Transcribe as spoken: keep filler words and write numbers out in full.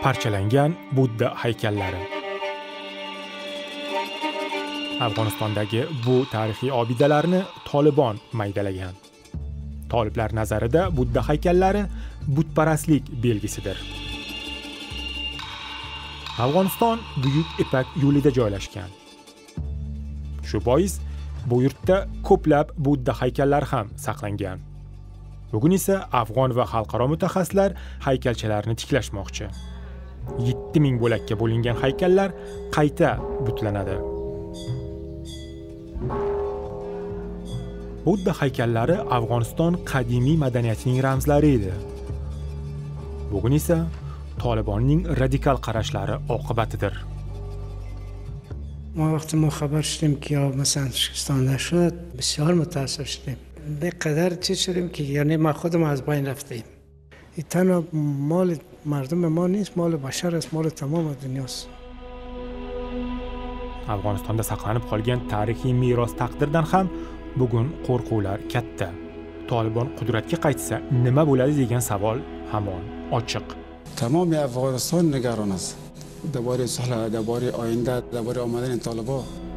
Parchalangan Budda haykallari. Afg'onistondagi bu tarixiy obidalarni Tolibon maydalagan. Toliblar nazarida Budda haykallari butparastlik belgisidir. Afg'oniston Buyuk Ipak yo'lida joylashgan. Shu bois bu yurtda ko'plab Budda haykallari ham saqlangan. Bugun esa afg'on va xalqaro mutaxassislar haykalchalarni tiklashmoqchi. yetti ming bo'lakka bo'lingan haykallar qayta butlanadi. Budda haykallari Afg'oniston qadimiy madaniyatining ramzlari edi. Bugun esa Tolibonning radikal qarashlari oqibatidir. ما وقتی ما خبر شدیم که یا مثلا شکستان نشد بسیار متاسف شدیم. به قدر چه شدیم که یعنی ما خودم از بین رفتیم. این تنها مال مردم ما نیست، مال بشر است، مال تمام دنیاست. Afg'onistonda saqlanib qolgan tarixiy meros taqdirdan ham bugun qo'rquvlar katta. Tolibon qudratga qaytsa nima bo'ladi degan savol hamon ochiq. تمام افغانستان نگران است درباره صلح، درباره آینده، درباره آمدن طالبان.